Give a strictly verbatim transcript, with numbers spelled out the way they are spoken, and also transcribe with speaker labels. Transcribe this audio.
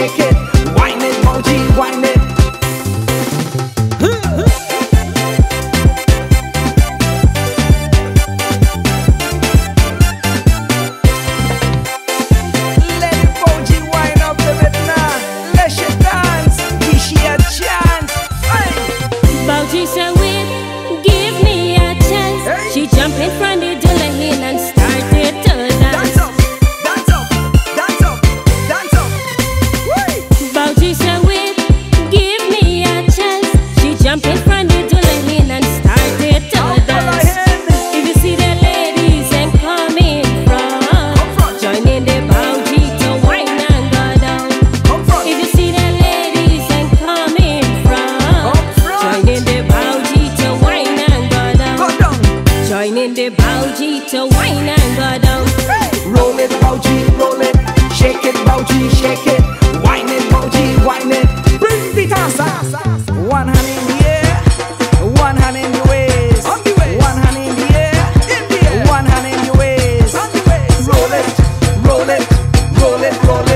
Speaker 1: shake it. Wine it, bougie, wine it. Let it bougie wine up the bit now. Let she dance, give she a chance. Hey.
Speaker 2: Bougie said, wait, give me a chance.
Speaker 1: Hey.
Speaker 2: She jumped in front of the hill and started to dance.
Speaker 1: Dance up, dance up, dance up, dance up. Wait.
Speaker 2: Bougie said, wait, give me a chance. She jumped in front of the hill and started to
Speaker 1: Up on the
Speaker 2: dance.
Speaker 1: hand.
Speaker 2: If you see the ladies and come in front,
Speaker 1: Come front.
Speaker 2: join in the bougie to wine and go down.
Speaker 1: Come front.
Speaker 2: If you see the ladies and come in front,
Speaker 1: Come front.
Speaker 2: join in the bougie to wine and go down.
Speaker 1: Go down.
Speaker 2: Join in the bougie to wine and go down.
Speaker 1: Roll it, bougie, roll it. Shake it, bougie, shake it. Wine it, bougie, wine it. Bring the tassa. One hand in the air, one hand in the waist. On the waist. One hand in the air, in the air. One hand in the waist. On the waist. Roll it, roll it, roll it, roll it.